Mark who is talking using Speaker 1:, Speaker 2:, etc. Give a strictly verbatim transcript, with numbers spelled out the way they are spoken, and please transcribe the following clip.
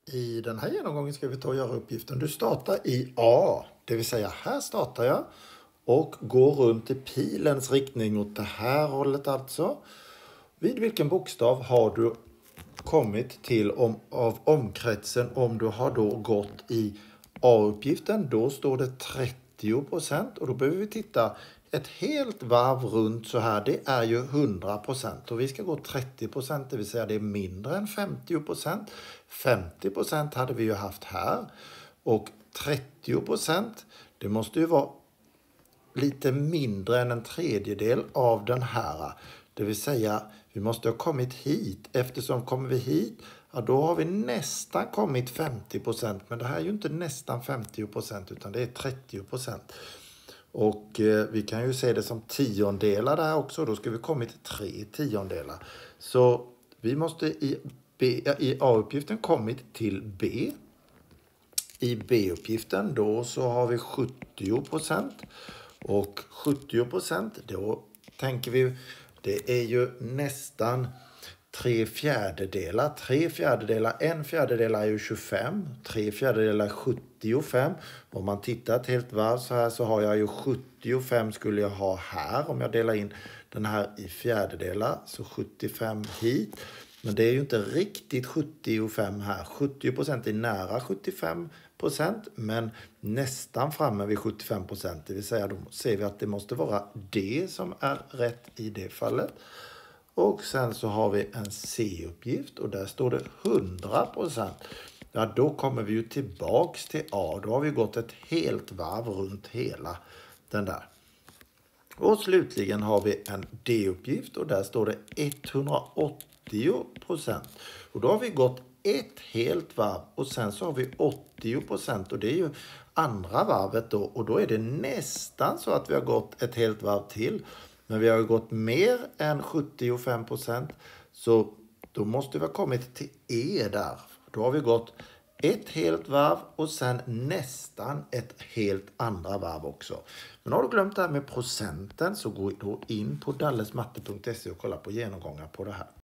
Speaker 1: I den här genomgången ska vi ta och göra uppgiften. Du startar i A, det vill säga här startar jag och går runt i pilens riktning åt det här hållet alltså. Vid vilken bokstav har du kommit till om, av omkretsen om du har då gått i A-uppgiften? Då står det trettio procent och då behöver vi titta ett helt varv runt så här. Det är ju hundra procent och vi ska gå trettio procent, det vill säga det är mindre än femtio procent. femtio procent hade vi ju haft här och trettio procent det måste ju vara lite mindre än en tredjedel av den här. Det vill säga vi måste ha kommit hit. Eftersom kommer vi hit, ja, då har vi nästan kommit femtio procent. Men det här är ju inte nästan femtio procent utan det är trettio procent. Och eh, vi kan ju se det som tiondelar där också. Då ska vi komma till tre tiondelar. Så vi måste i, B, i A-uppgiften kommit till B. I B-uppgiften då så har vi sjuttio procent. Och sjuttio procent då tänker vi, det är ju nästan tre fjärdedelar. Tre fjärdedelar, en fjärdedel är ju tjugofem. Tre fjärdedelar är sjuttiofem. Om man tittar ett helt varv så här så har jag ju sjuttiofem skulle jag ha här. Om jag delar in den här i fjärdedelar så sjuttiofem hit. Men det är ju inte riktigt sjuttiofem här. sjuttio procent är nära sjuttiofem procent men nästan framme vid sjuttiofem procent. Det vill säga då ser vi att det måste vara D som är rätt i det fallet. Och sen så har vi en C-uppgift och där står det hundra procent. Ja, då kommer vi ju tillbaks till A. Då har vi gått ett helt varv runt hela den där. Och slutligen har vi en D-uppgift och där står det etthundraåttio procent. Och då har vi gått ett helt varv och sen så har vi åttio procent och det är ju andra varvet då. Och då är det nästan så att vi har gått ett helt varv till. Men vi har gått mer än sjuttiofem procent så då måste vi ha kommit till E där. Då har vi gått ett helt varv och sen nästan ett helt andra varv också. Men har du glömt det här med procenten så gå då in på dallesmatte punkt se och kolla på genomgångar på det här.